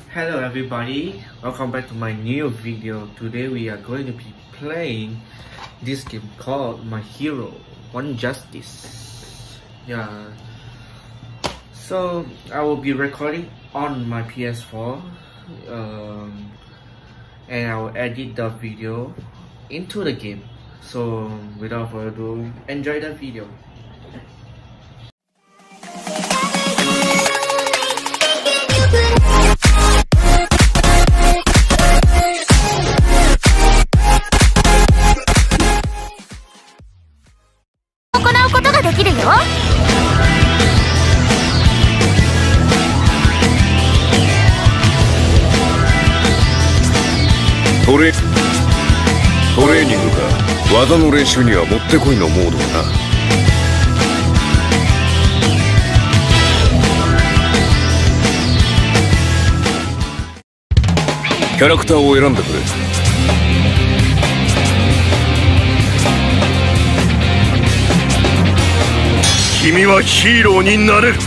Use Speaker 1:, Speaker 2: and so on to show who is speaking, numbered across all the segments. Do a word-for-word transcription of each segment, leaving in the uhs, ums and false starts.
Speaker 1: Hello everybody, welcome back to my new video. Today we are going to be playing this game called My Hero One Justice. Yeah, so I will be recording on my P S four um, and I will edit the video into the game. So without further ado, enjoy the video.
Speaker 2: トレ、トレーニングか技の練習にはもってこいのモードだな。キャラクターを選んでくれ。君はヒーローになれる。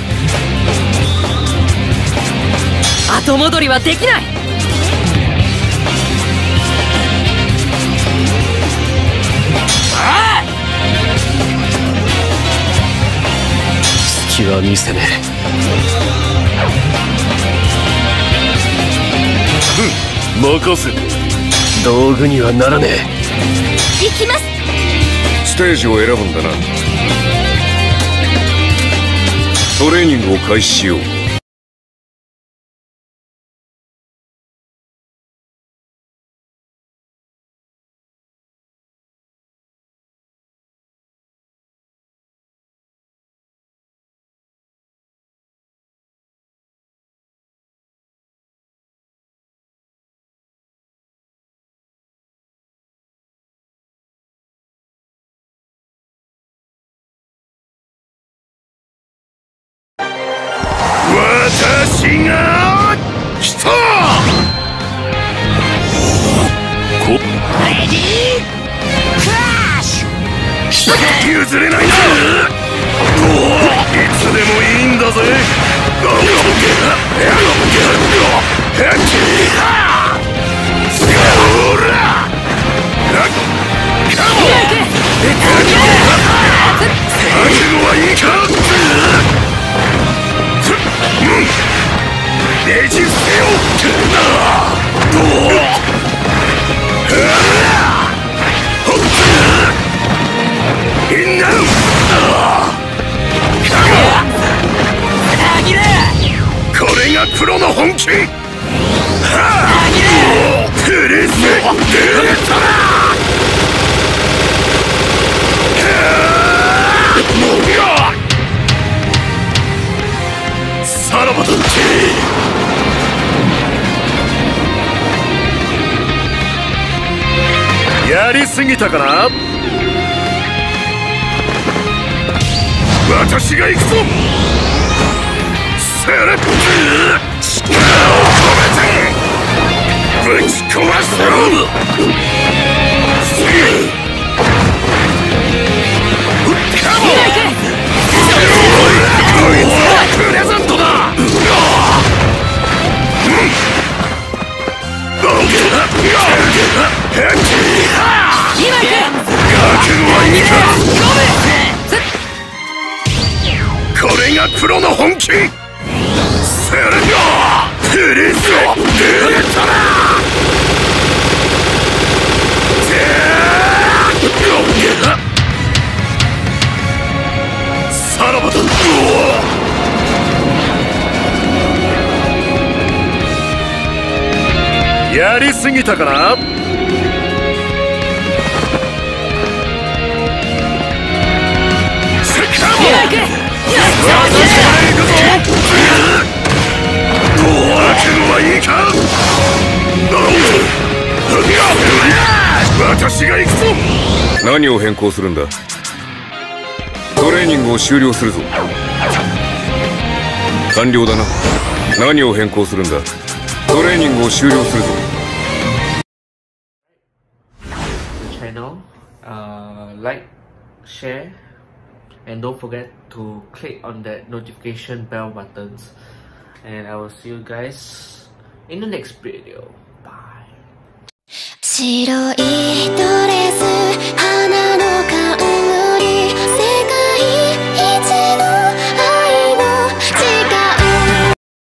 Speaker 3: 後戻りはできない。隙は見せねえ。ふん、任せて。道具にはならねえ。行きます。
Speaker 2: ステージを選ぶんだな。トレーニングを開始しよう。私が来た。こレディークラッシュ。譲れないな。いつでもいいんだぜ。ほら覚悟はいいか。ねじ伏せよ。これがプロの本気。プレス出たな。さらばだって。やりすぎたかな。私が行くぞ。セレット力を込めてぶち壊してろ。カモン。こいつはプレゼントだ。これがプロの本気。セレガプレス出たな。さらばだ。やりすぎたかな。私が行くぞ。何を変更するんだ。トレーニングを終了するぞ。完了だな。何を変更するんだ。トレーニングを終了するぞ。
Speaker 1: Channel, uh, like, share, and don't forget to click on that notification bell buttons. And I will see you guys in the next video. Bye.
Speaker 4: 白い